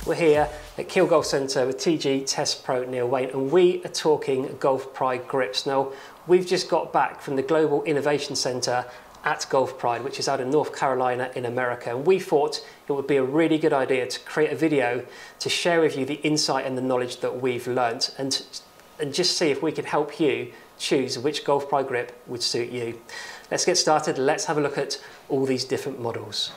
We're here at Keele Golf Centre with TG Test Pro Neil Wayne, and we are talking Golf Pride grips. Now, we've just got back from the Global Innovation Centre at Golf Pride, which is out in North Carolina in America, and we thought it would be a really good idea to create a video to share with you the insight and the knowledge that we've learnt, and just see if we could help you choose which Golf Pride grip would suit you. Let's get started. Let's have a look at all these different models.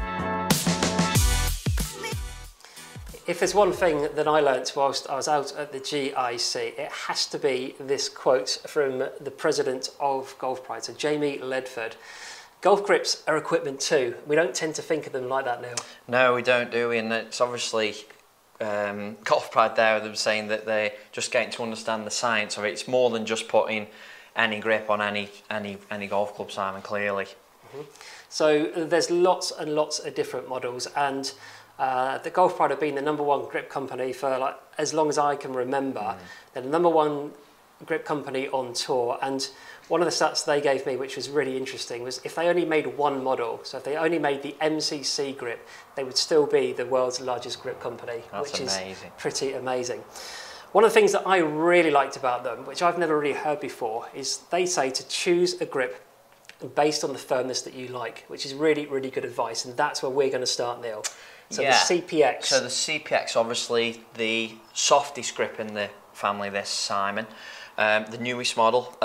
If there's one thing that I learnt whilst I was out at the GIC, it has to be this quote from the president of Golf Pride, so Jamie Ledford. Golf grips are equipment too. We don't tend to think of them like that, Neil. No, we don't, do we? And it's obviously Golf Pride there, them saying that they're just getting to understand the science of it. It's more than just putting any grip on any golf club, Simon, clearly. So there's lots and lots of different models, and the Golf Pride have been the #1 grip company for like as long as I can remember. They're the #1 grip company on tour, and one of the stats they gave me, which was really interesting, was if they only made one model, so if they only made the MCC grip, they would still be the world's largest grip company. That's which amazing. Is pretty amazing. One of the things that I really liked about them, which I've never really heard before, is they say to choose a grip based on the firmness that you like, which is really, really good advice, and that's where we're going to start, Neil. So yeah. The CPX. So the CPX, obviously the softest grip in the family, this, Simon. The newest model.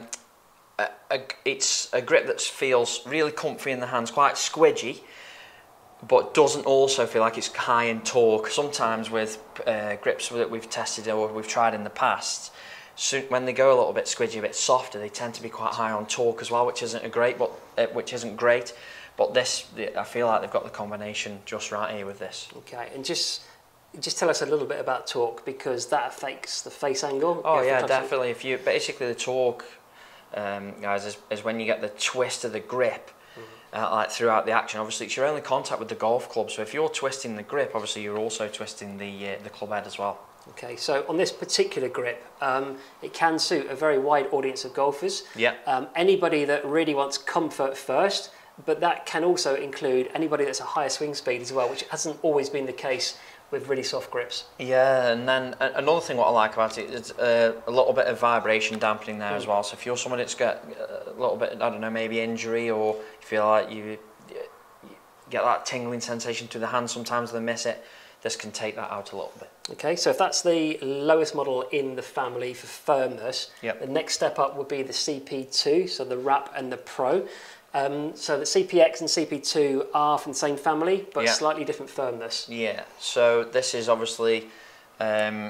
It's a grip that feels really comfy in the hands, quite squidgy, but doesn't also feel like it's high in torque. Sometimes with grips that we've tested or we've tried in the past, when they go a little bit squidgy, a bit softer, they tend to be quite high on torque as well, which isn't great. But this, I feel like they've got the combination just right here with this. Okay, and just tell us a little bit about torque, because that affects the face angle. Oh yeah, definitely. If you basically the torque, guys, is when you get the twist of the grip, like throughout the action. Obviously, it's your only contact with the golf club. So if you're twisting the grip, obviously you're also twisting the club head as well. Okay, so on this particular grip, it can suit a very wide audience of golfers. Yeah. Anybody that really wants comfort first, but that can also include anybody that's a higher swing speed as well, which hasn't always been the case with really soft grips. Yeah, and then another thing what I like about it is a little bit of vibration dampening there as well. So if you're someone that's got a little bit, I don't know, maybe injury, or you feel like you get that tingling sensation to the hand, sometimes they miss it, this can take that out a little bit. Okay, so if that's the lowest model in the family for firmness, yep, the next step up would be the CP2, so the Wrap and the Pro. So the CPX and CP2 are from the same family, but slightly different firmness. Yeah, so this is obviously, again,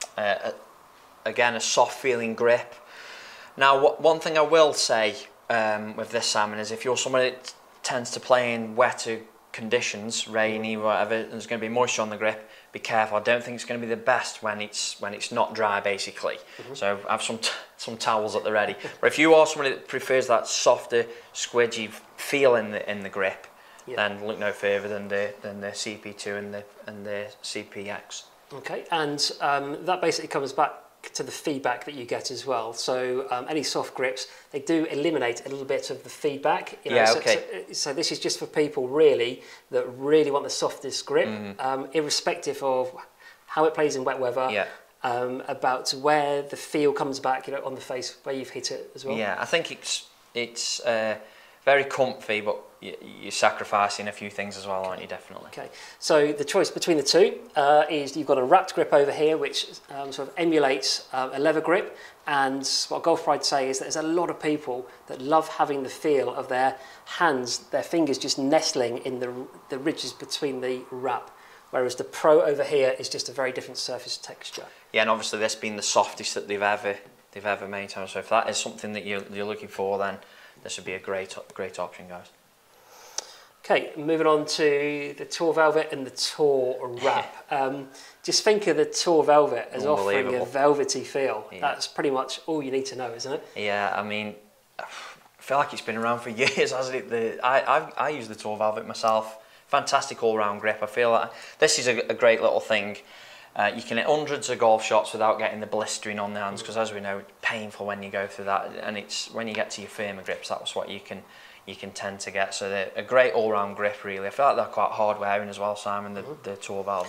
a soft feeling grip. Now, one thing I will say with this, Simon, is if you're somebody that tends to play in wetter conditions, rainy, whatever, and there's going to be moisture on the grip, be careful. I don't think it's going to be the best when it's not dry, basically. So have some towels at the ready. But if you are somebody that prefers that softer, squidgy feel in the grip, then look no further than the CP2 and the CPX. Okay, and that basically comes back to the feedback that you get as well. So any soft grips, they do eliminate a little bit of the feedback. You know, so this is just for people really that really want the softest grip, irrespective of how it plays in wet weather. About where the feel comes back, you know, on the face where you've hit it as well. Yeah, I think it's very comfy, but you're sacrificing a few things as well, aren't you? Definitely. Okay, so the choice between the two is you've got a wrapped grip over here, which sort of emulates a leather grip, and what Golf Pride say is that there's a lot of people that love having the feel of their hands, their fingers just nestling in the ridges between the wrap, whereas the Pro over here is just a very different surface texture. Yeah, and obviously this being the softest that they've ever made, so if that is something that you're looking for, then this would be a great option, guys. Okay, moving on to the Tour Velvet and the Tour Wrap. Just think of the Tour Velvet as offering a velvety feel. That's pretty much all you need to know, isn't it? Yeah, I mean, I feel like it's been around for years, hasn't it? I use the Tour Velvet myself. Fantastic all-round grip. I feel like this is a great little thing. You can hit hundreds of golf shots without getting the blistering on the hands, because as we know, it's painful when you go through that, and it's when you get to your firmer grips, that's what you can tend to get. So they're a great all-round grip, really. I feel like they're quite hard wearing as well, Simon, the Tour Velvets.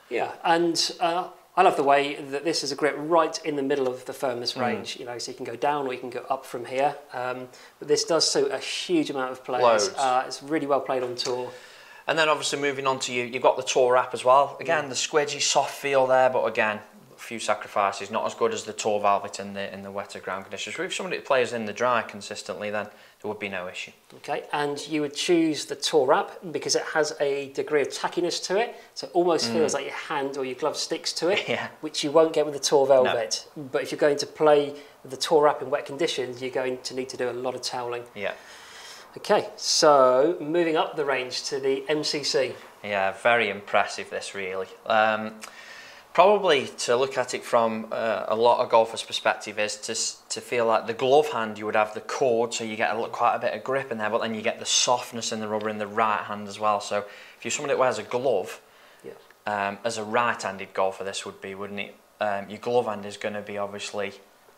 Yeah, and I love the way that this is a grip right in the middle of the firmness range, you know, so you can go down or you can go up from here. But this does suit a huge amount of players. It's really well played on tour. And then obviously moving on to you've got the tour wrap as well. Again, the squidgy, soft feel there, but again, a few sacrifices, not as good as the tour velvet in the wetter ground conditions. So if somebody plays in the dry consistently, then there would be no issue. Okay, and you would choose the tour wrap because it has a degree of tackiness to it, so it almost feels like your hand or your glove sticks to it, which you won't get with the tour velvet. No. But if you're going to play with the tour wrap in wet conditions, you're going to need to do a lot of toweling. Yeah. Okay, so moving up the range to the MCC. Yeah, very impressive this really. Probably to look at it from a lot of golfers' perspective is to feel like the glove hand, you would have the cord, so you get quite a bit of grip in there, but then you get the softness in the rubber in the right hand as well. So if you're somebody that wears a glove, as a right-handed golfer, this would be, wouldn't it? Your glove hand is going to be obviously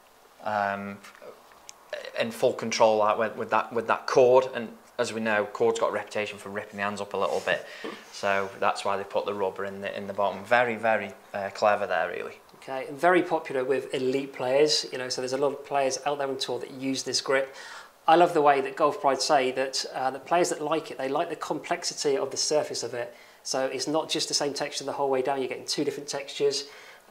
in full control, like with that cord, and as we know, cord's got a reputation for ripping the hands up a little bit, so that's why they put the rubber in the bottom. Very, very clever there, really. Okay, and very popular with elite players. You know, so there's a lot of players out there on tour that use this grip. I love the way that Golf Pride say that the players that like it, they like the complexity of the surface of it. So it's not just the same texture the whole way down. You're getting two different textures.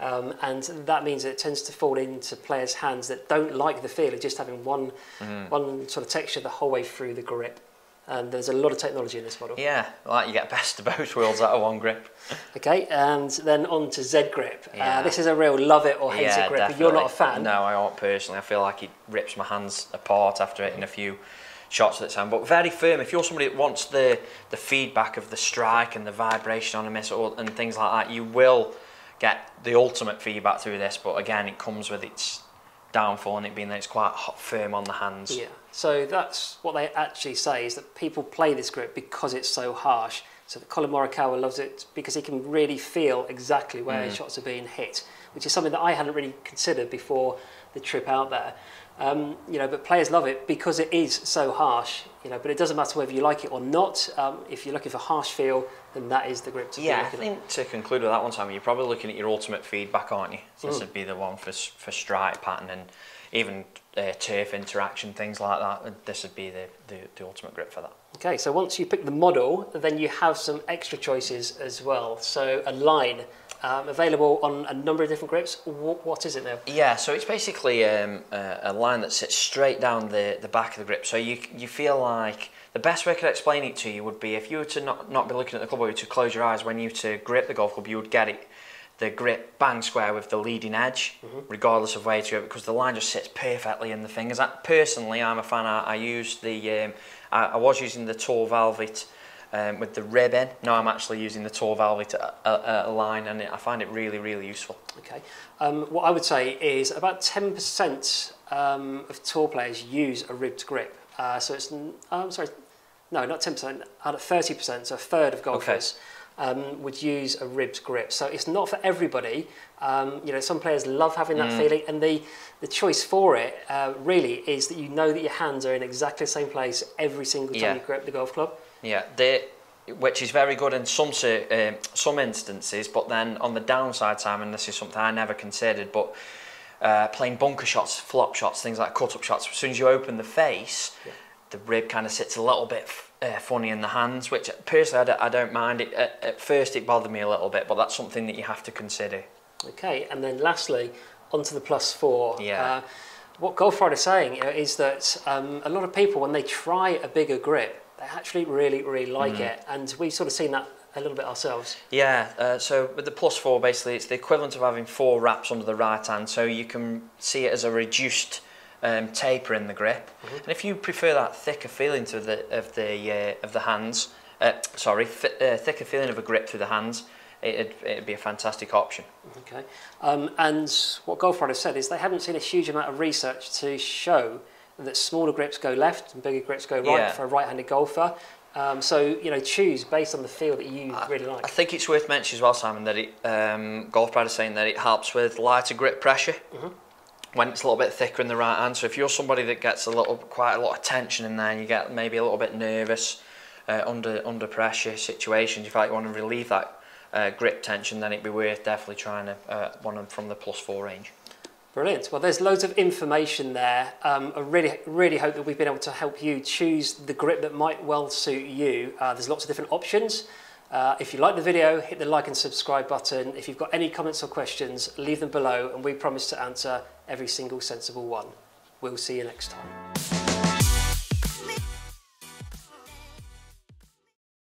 And that means that it tends to fall into players' hands that don't like the feel of just having one sort of texture the whole way through the grip. And there's a lot of technology in this model. Yeah, like you get best of both worlds out of one grip. Okay, and then on to Z grip. This is a real love it or hate it grip. Definitely. You're not a fan. No, I aren't personally. I feel like it rips my hands apart after hitting a few shots at the time, but very firm. If you're somebody that wants the feedback of the strike and the vibration on a miss and things like that, you will get the ultimate feedback through this. But again, it comes with its downfall, and it being that it's quite firm on the hands. Yeah, so that's what they actually say, is that people play this grip because it's so harsh. So Colin Morikawa loves it because he can really feel exactly where his shots are being hit, which is something that I hadn't really considered before the trip out there. You know, but players love it because it is so harsh. You know, but it doesn't matter whether you like it or not. If you're looking for harsh feel, then that is the grip to be looking I think to conclude with that one, Simon, you're probably looking at your ultimate feedback, aren't you? This would be the one for strike pattern and even turf interaction, things like that. This would be the ultimate grip for that. Okay, so once you pick the model, then you have some extra choices as well. So a line. Available on a number of different grips. What is it now? Yeah, so it's basically a line that sits straight down the back of the grip. So you feel like the best way I could explain it to you would be if you were to not be looking at the club, or to close your eyes when you to grip the golf club, you would get the grip bang square with the leading edge, regardless of where to grip, because the line just sits perfectly in the fingers. Personally, I'm a fan. I use I was using the Tour Velvet. With the rib in. Now I'm actually using the Tour Velvet line, and I find it really, really useful. Okay. What I would say is about 10% of tour players use a ribbed grip. So it's, I'm sorry, no, not 10%, out of 30%, so a third of golfers would use a ribbed grip. So it's not for everybody. You know, some players love having that feeling, and the choice for it really is that you know that your hands are in exactly the same place every single time you grip the golf club. Yeah, which is very good in some instances, but then on the downside, Simon, this is something I never considered, but playing bunker shots, flop shots, things like cut-up shots, as soon as you open the face, the rib kind of sits a little bit funny in the hands, which personally I don't mind. At first it bothered me a little bit, but that's something that you have to consider. Okay, and then lastly, onto the +4. Yeah. What Golf Pride is saying, you know, is that a lot of people, when they try a bigger grip, they actually really, really like it, and we've sort of seen that a little bit ourselves. Yeah, so with the +4, basically, it's the equivalent of having 4 wraps under the right hand, so you can see it as a reduced taper in the grip. And if you prefer that thicker feeling to of the hands, thicker feeling of a grip through the hands, it'd be a fantastic option. Okay, and what Golf Pride have said is they haven't seen a huge amount of research to show that smaller grips go left and bigger grips go right for a right-handed golfer. So, you know, choose based on the feel that you really like. I think it's worth mentioning as well, Simon, that Golf Pride is saying that it helps with lighter grip pressure when it's a little bit thicker in the right hand. So if you're somebody that gets quite a lot of tension in there, and you get maybe a little bit nervous under pressure situations, you feel like you want to relieve that grip tension, then it'd be worth definitely trying one from the +4 range. Brilliant. Well, there's loads of information there. I really hope that we've been able to help you choose the grip that might well suit you. There's lots of different options. If you like the video, hit the like and subscribe button. If you've got any comments or questions, leave them below and we promise to answer every single sensible one. We'll see you next time.